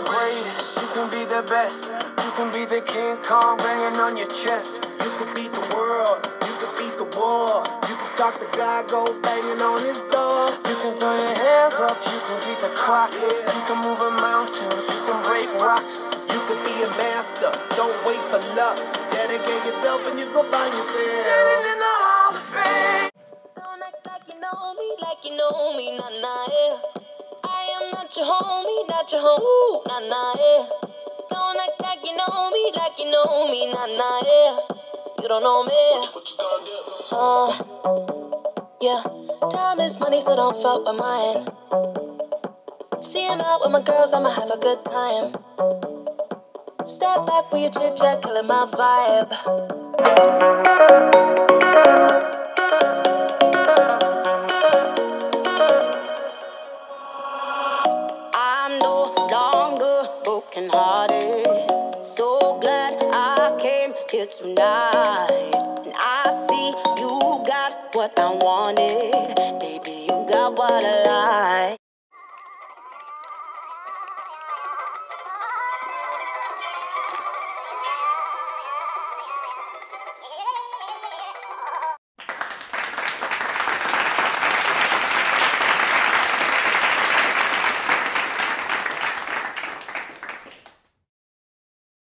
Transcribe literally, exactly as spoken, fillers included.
the greatest, you can be the best. You can be the King Kong banging on your chest. You can beat the world, you can beat the war. You can talk to God, go banging on his door. You can throw your hands up, you can beat the clock. Yeah. You can move a mountain, you can break rocks. You can be a master, don't wait for luck. Dedicate yourself and you go find yourself. Standing in the Hall of Fame. Don't act like you know me, like you know me, nah nah yeah. I am not your homie, not your home, nah nah yeah. Don't act like you know me, like you know me, nah nah yeah. You don't know me. What you gonna do? Uh, yeah. Time is money, so don't fuck with mine. See him out with my girls, I'ma have a good time. Step back with your chit chat, killing my vibe. I'm no longer broken hearted. So glad I came here tonight. And I see you got what I wanted. Baby, you got what I like.